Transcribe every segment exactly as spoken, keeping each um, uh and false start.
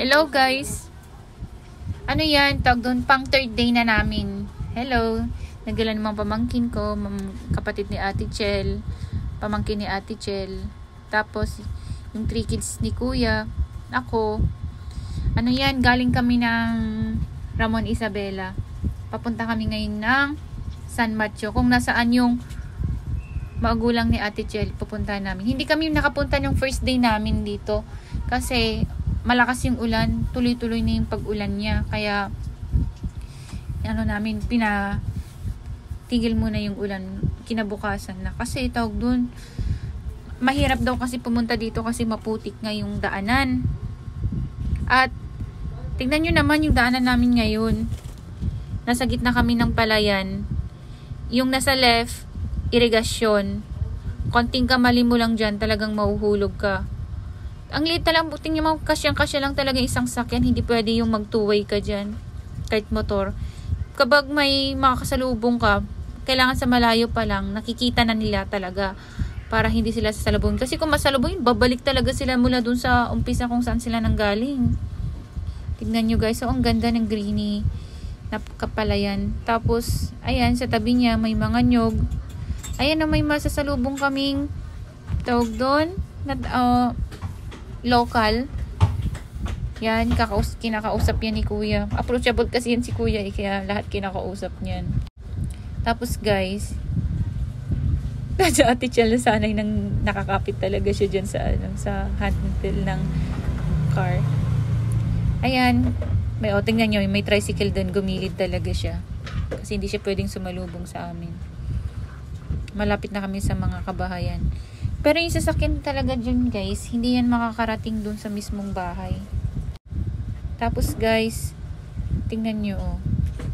Hello guys. Ano yan? Tawag doon, pang third day na namin. Hello. Nagdala namang pamangkin ko, kapatid ni Ate Chel, pamangkin ni Ate Chel. Tapos yung three kids ni Kuya, ako. Ano yan? Galing kami ng Ramon Isabela. Papunta kami ngayon ng San Mateo. Kung nasaan yung magulang ni Ate Chel, pupunta namin. Hindi kami nakapunta ng first day namin dito kasi malakas yung ulan, tuloy-tuloy na yung pag-ulan niya. Kaya ano namin, pina tigil muna yung ulan kinabukasan na. Kasi tawag dun, mahirap daw kasi pumunta dito kasi maputik nga yung daanan. At tingnan nyo naman yung daanan namin ngayon. Nasa gitna kami ng palayan. Yung nasa left, irigasyon. Konting kamali mo lang dyan, talagang mahuhulog ka. Ang liit lang, buting yung kasyang-kasya lang talaga isang sakyan. Hindi pwede yung mag-two-way ka dyan. Kahit motor. Kapag may makakasalubong ka, kailangan sa malayo pa lang, nakikita na nila talaga para hindi sila sasalubungin. Kasi kung masalubungin, babalik talaga sila mula dun sa umpisa kung saan sila nanggaling. Tignan nyo guys. So, ang ganda ng greeny na kapalayan. Tapos, ayan, sa tabi niya, may mga nyog. Ayan na may masasalubong kaming tawag doon. Na, uh, local. Yan, kakaus kinakausap yan ni Kuya. Approachable kasi yan si Kuya eh, kaya lahat kinakausap niyan. Tapos guys, sa Ate Chel sanay nang nakakapit talaga siya dyan sa, ano, sa handle ng car. Ayan, may o, tingnan nyo, may tricycle doon, gumilid talaga siya. Kasi hindi siya pwedeng sumalubong sa amin. Malapit na kami sa mga kabahayan. Pero yung sasakyan talaga dyan guys, hindi yan makakarating dun sa mismong bahay. Tapos guys, tingnan nyo oh.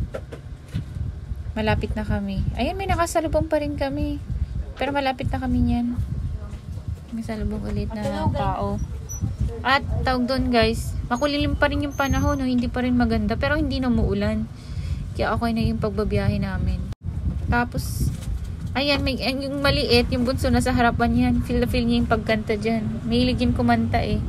Malapit na kami. Ayan, may nakasalubong pa rin kami. Pero malapit na kami yan. May salubong ulit na tao. At tawag doon guys, makulilim pa rin yung panahon, no? Hindi pa rin maganda. Pero hindi na umuulan. Kaya okay na yung pagbabiyahe namin. Tapos, ayan, may, yung maliit, yung bunso na sa harapan yan. Feel na feel niya yung pagkanta dyan. Mahilig yung kumanta eh.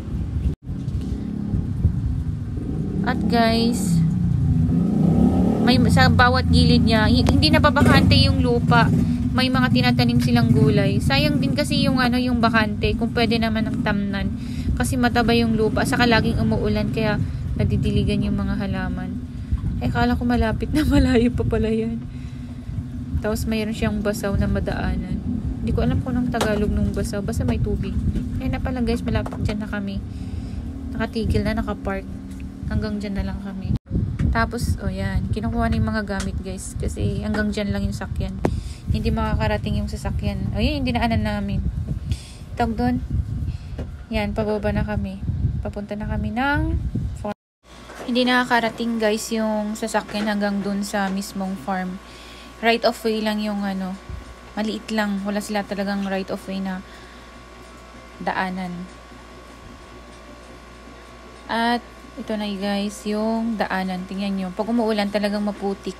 At guys, may sa bawat gilid niya, hindi na babakante yung lupa. May mga tinatanim silang gulay. Sayang din kasi yung ano, yung bakante. Kung pwede naman ng tamnan. Kasi mataba yung lupa. Saka laging umuulan. Kaya nadidiligan yung mga halaman. Eh, kala ko malapit na, malayo pa pala yan. Tapos mayroon siyang basaw na madaanan. Hindi ko alam kung anong Tagalog nung basaw. Basta may tubig. Ayun na pala guys, malapit dyan na kami. Nakatigil na, nakapark. Hanggang dyan na lang kami. Tapos, o oh yan. Kinukuha na yung mga gamit guys. Kasi hanggang dyan lang yung sakyan. Hindi makakarating yung sasakyan. O yun, yung dinaanan namin. Tawag doon. Yan, pababa na kami. Papunta na kami ng farm. Hindi nakakarating guys yung sasakyan hanggang doon sa mismong farm. Right of way lang yung ano, maliit lang, wala sila talagang right of way na daanan. At ito na guys yung daanan, tingnan nyo, pag umuulan talagang maputik.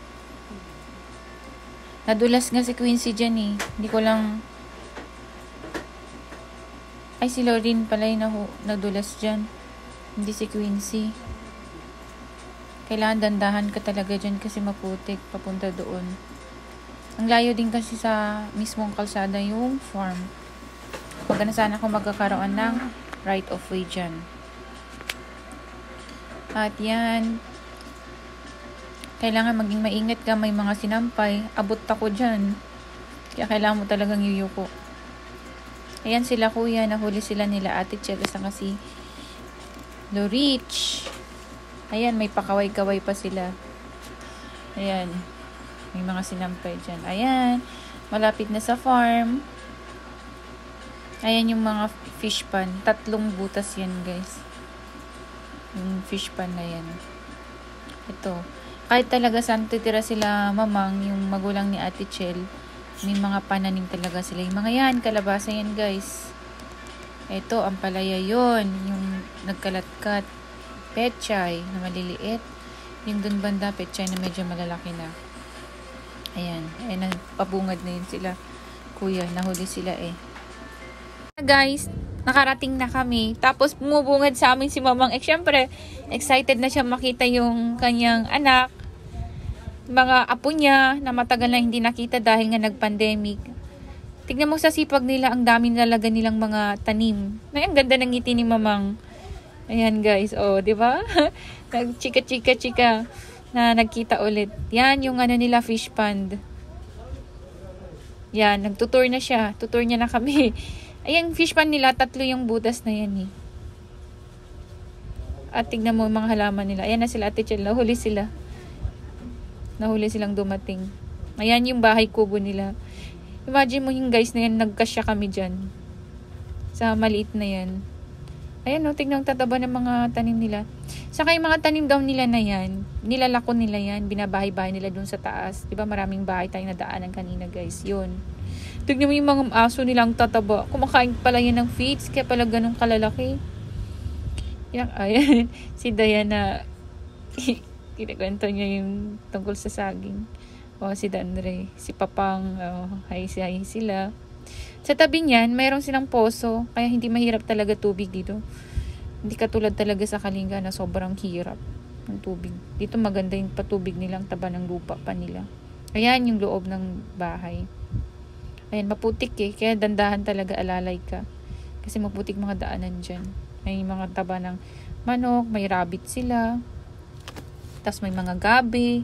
Nadulas nga si Quincy dyan eh, hindi ko lang, ay si Lauren pala yung nadulas dyan, hindi si Quincy. Kailangan dandahan ka talaga dyan kasi maputik papunta doon. Ang layo din kasi sa mismong kalsada yung farm. Maganda sana kung magkakaroon ng right of way dyan. At yan. Kailangan maging maingat ka. May mga sinampay. Abot ako dyan. Kaya kailangan mo talagang yuyuko. Ayan sila kuya. Nahuli sila nila Ate Chel. Sa kasi Lorich. Ayan, may pakaway-kaway pa sila. Ayan. May mga sinampay dyan. Ayan. Malapit na sa farm. Ayan yung mga fish pan. Tatlong butas yan, guys. Yung fish pan na yan. Ito. Kahit talaga saan titira sila mamang, yung magulang ni Ate Chel, may mga pananim talaga sila. Yung mga yan, kalabasa yan, guys. Ito, ang palaya yon, yung nagkalatkat. Pechay na maliliit. Yung dun banda, pechay na medyo malalaki na. Ayan. Ayan, nagpabungad na yun sila. Kuya, nahuli sila eh. Guys, nakarating na kami. Tapos bumubungad sa amin si Mamang. Eh, syempre, excited na siya makita yung kanyang anak. Mga apo niya na matagal na hindi nakita dahil nga nag-pandemic. Tignan mo sa sipag nila, ang dami nilalagan nilang mga tanim. Ay, ang ganda ng ngiti ni Mamang. Ayan guys, oh, di ba? Nag-chika-chika-chika na nagkita ulit. Yan yung ano nila, fish pond. Yan, nagtutour na siya. Tutour niya na kami. Ayan, fish pond nila, tatlo yung butas na yan eh. At tignan mo yung mga halaman nila. Ayan na sila, Ate Chel, nahuli sila. Nahuli silang dumating. Ayan yung bahay kubo nila. Imagine mo yung guys na yan, nagkasya kami dyan. Sa maliit na yan. Ayan o, tignan ang tataba ng mga tanim nila. Saka yung mga tanim daw nila na yan, nilalako nila yan, binabahay-bahay nila dun sa taas. Diba maraming bahay tayong nadaanan kanina guys, yun. Tignan mo yung mga aso nilang tataba. Kumakain pala yan ng feeds, kaya pala ganun kalalaki. Yan, ayan, si Diana, kinakwento niya yung tungkol sa saging. O, si Dandre, si Papang, oh, hi, hi sila. Sa tabi niyan, mayroon silang poso, kaya hindi mahirap talaga tubig dito. Hindi katulad talaga sa Kalinga na sobrang hirap ng tubig. Dito maganda yung patubig nilang taba ng lupa pa nila. Ayan yung loob ng bahay. Ayan, maputik eh, kaya dandahan talaga, alalay ka. Kasi maputik mga daanan dyan. May mga taba ng manok, may rabbit sila. Tapos may mga gabi,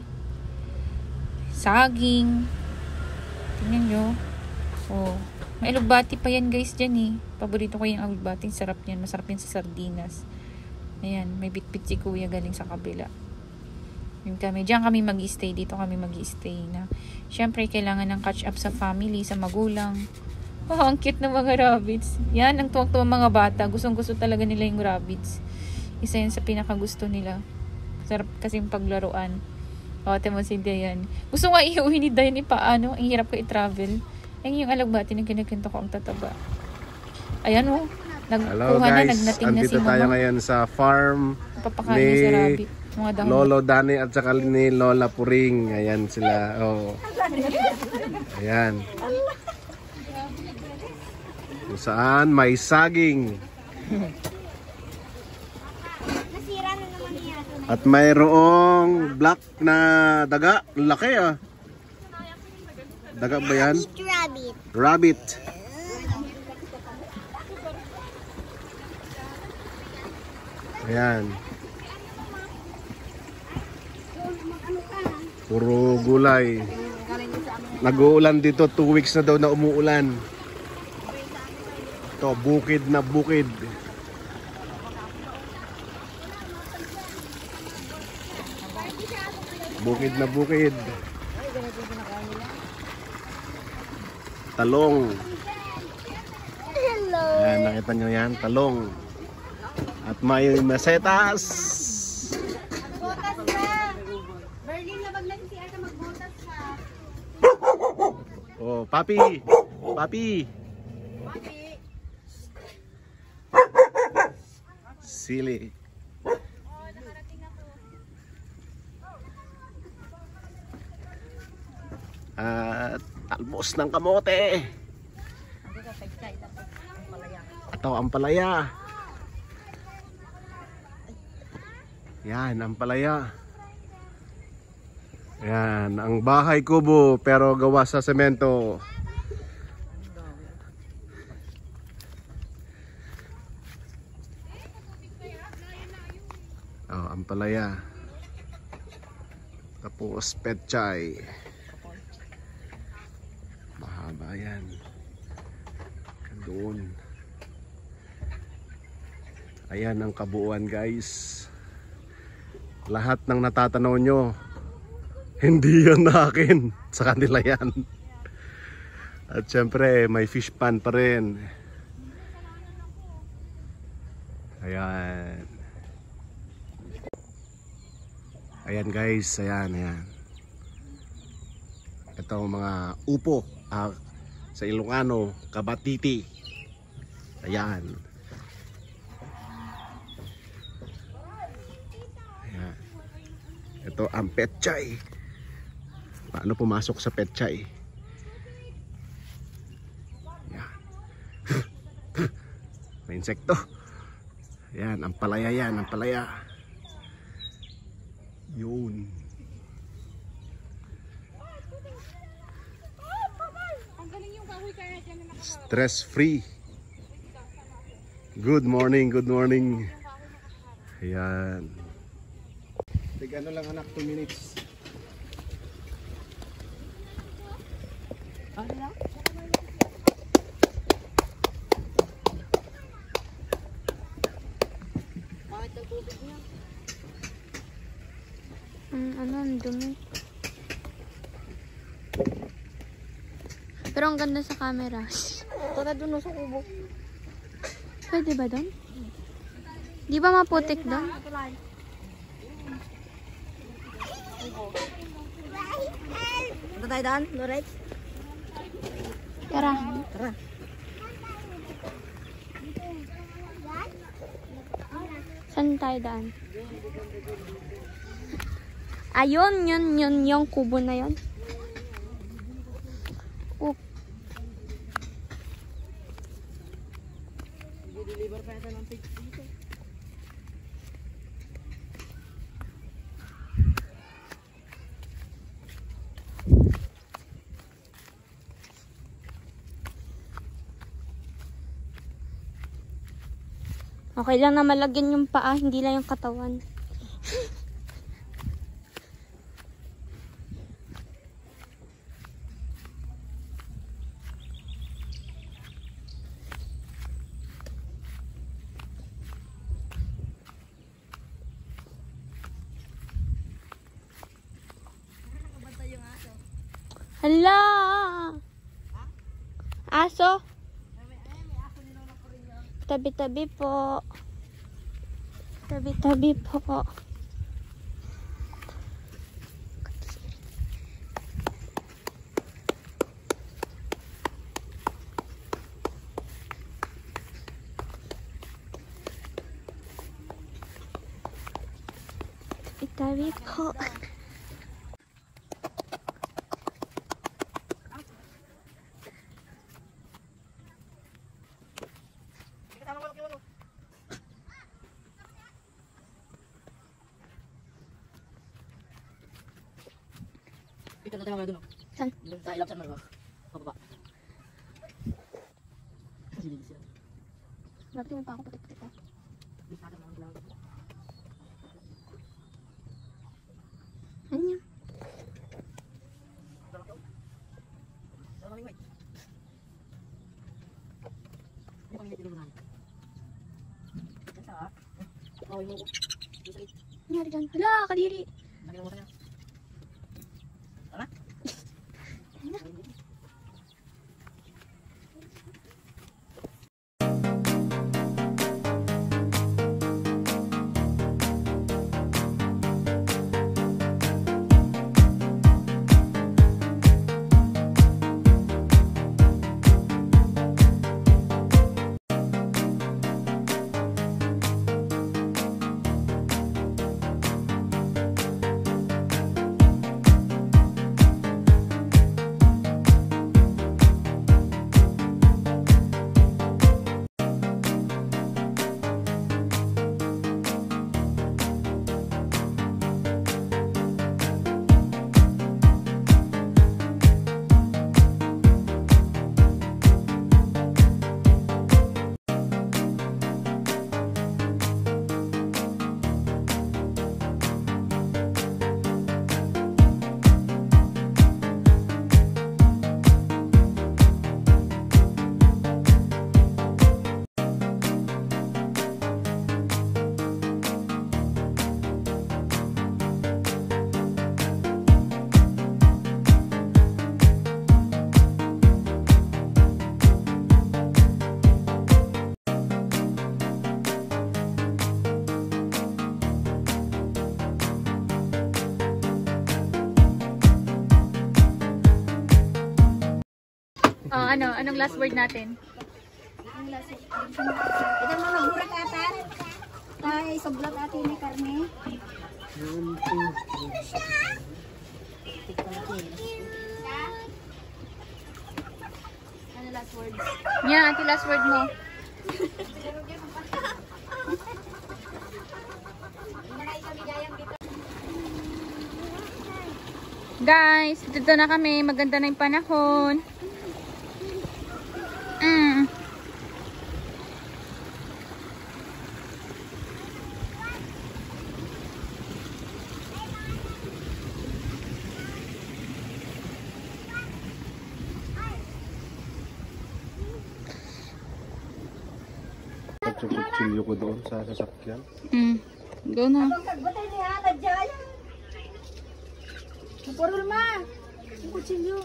saging. Tingnan nyo. Oh. May alugbati pa yan guys dyan eh. Paborito ko yung alugbati. Sarap yan. Masarap yan sa sardinas. Ayan. May bitbit si kuya galing sa kabila. Yun kami. Diyan kami mag-stay. Dito kami mag-stay na. Siyempre kailangan ng catch up sa family, sa magulang. Oh, ang cute ng mga rabbits. Yan. Ang tuwang-tuwang mga bata. Gustong gusto talaga nila yung rabbits. Isa yan sa pinakagusto nila. Sarap kasing paglaruan. O, temo si Dayan. Gusto nga iuwi ni Dayan eh, paano? Ang hirap ko i-travel. Ayun yung alagbati na kinakinto ko ang tataba. Ayan o. Oh, nagkuha na, nagnating na si Mama. Tayo ngayon sa farm papakain ni sa rabbit. Mga dahon. Lolo Dani at saka ni Lola Puring. Ayan sila. Oh. Ayan. Kung saan may saging. At mayroong black na daga. Laki ah. Daga ba yan? Rabbit. Rabbit. Ayan. Puro gulay. Nag-uulan dito. Two weeks na daw na umuulan. Ito, bukid na bukid. Bukid na bukid. Talong. Hello. Ayan, nakita nyo yan, talong. At may masetas. Magbotas ka. Berlin, labag lang si Ata, magbotas ka. Oh, papi. Papi. Papi. Sili. Oh, nakarating ako. At talbos ng kamote. Ito ang palaya. Yan, ang palaya. Yan, ang bahay kubo pero gawa sa semento. Oh, ang palaya. Tapos petchay. Mahaba yan. Doon. Ayan ang kabuuan guys. Lahat ng natatanaw nyo, hindi yan na akin. Sa kanila yan. At syempre may fish pan pa rin. Ayan. Ayan guys. Ayan, ayan. Ito mga upo. Ah, sa Ilocano, kabatiti. Ayan. Ayan. Ito ang petchay. Paano pumasok sa petchay? Ayan. May insekto. Yan, ang palaya yan, ang palaya. Yun. Stress free. Good morning, good morning. Ayan. Tig ano lang anak, two minutes. Hmm, ano, ang dumi. Pero ang ganda sa camera. Tara dun sa kubo. Pwede ba doon? Di ba maputik doon? Punta tayo daan, Lorex. Tara. Tara. Saan tayo daan? Ayun, yun, yun, yung kubo na yun. Oop. Okay lang na malagyan yung paa, hindi lang yung katawan. Hala! Aso? Tabi-tabi po. Tabi-tabi po. Tabi-tabi po. Ito na tayo mga dun. Saan? Doon sa ilap sa mga pababa. Silinis yan. Grabe mo pa ako putik-putik ko. Bisada mga lang. Ano yan? Ano kami wait? Ano kami tinurunan? Yan sa ah. Kawin mo ko. Sakit. Nangyari dyan? Hala, kadiri. Lagi mo kanya. Tara. Oh, ano? Anong last word natin? Ito mga burak ata. Ay, sobrang ate ni karne. Ano last words? Yeah, ate, last word mo. Guys, dito na kami. Maganda na yung panahon. Mm. Pagkutsilyo ko doon sa sasakyan. Mm. Go na. Batay ni Ana dyan. Purul ma. Ang kutsilyo.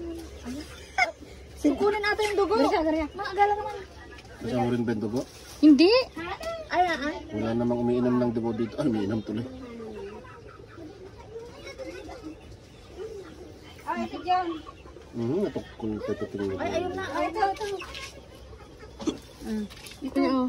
Sikunin natin yung dugo. Maagala naman. Kasi mo rin ba yung dugo? Hindi. Ay, ay. Wala namang umiinom ng dugo dito. Ah, umiinom tuloy. Ay, ito dyan. Mhm, ito kung patutin mo. Ay, ayun na. Ay, ito, ito. Ito oh.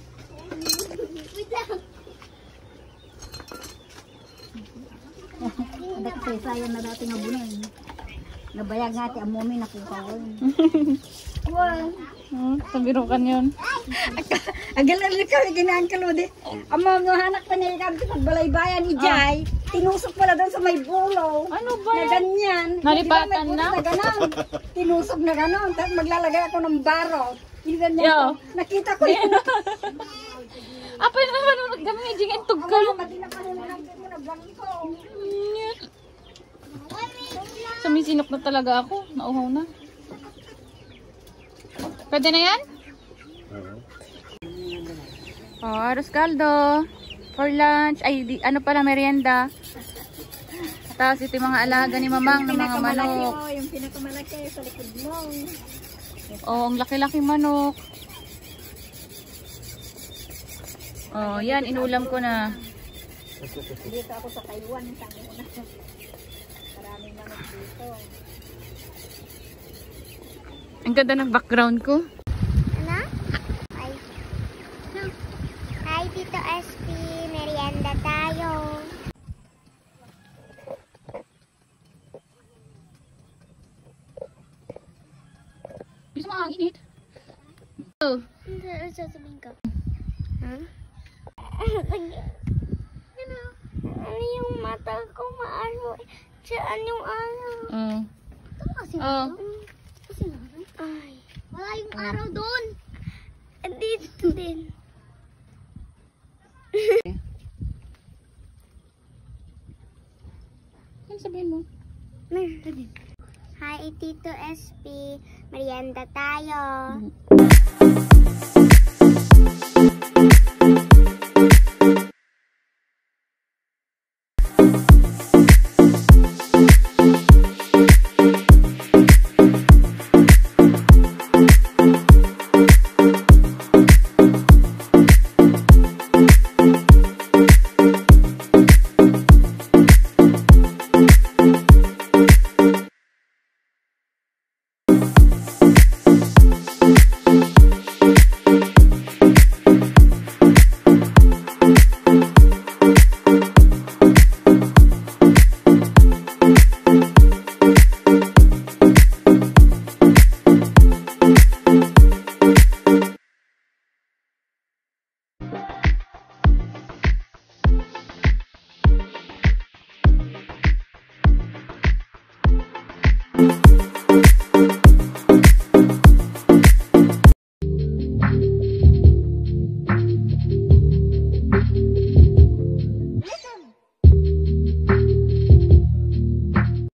Ada kasaysayan na natin nga bunan. Nabayag natin ang mumi na kukawin. Wow. Hmm, sabirukan yun. Agal na lang kami ginaan di. Ang mga hanak pa niya kami sa balay-bayan ni Jai. Tinusok pala doon sa may bulo. Ano ba Na yan? ganyan. Nalipatan Hindi na? ba may puto ganon. Tinusok na ganon. Tapos maglalagay ako ng baro. Yung ganyan Yo. ko. Nakita ko yun. Apa na naman nung nagdamaging ang tugkal? Ang mati na pa rin natin mo na blanco. Sumisinok na talaga ako. Nauhaw na. Pwede na yan? Oo. Oh, arroz caldo. For lunch. Ay, di, ano pala, merienda. Tapos ito yung mga alaga ni Mamang ng mga manok. Mo, yung pinakamalaki sa likod mo. Oh, ang laki-laki manok. Oh, yan, inulam ko na. Dito ako sa Taiwan. Tangina. Maraming manok dito. Ang ganda ng background ko. Ano? Ay. Hi, Tito S P. Merienda tayo. Bisa mo ang init. Oh. Ano sasabihin ko? Ha? Ano? Ano yung mata ko maano? Saan yung araw? Oh. Ito kasi Oh. Kasi ay. Wala yung araw doon. Dito din. Ano sabihin mo? Hi, Tito S P. Merienda tayo.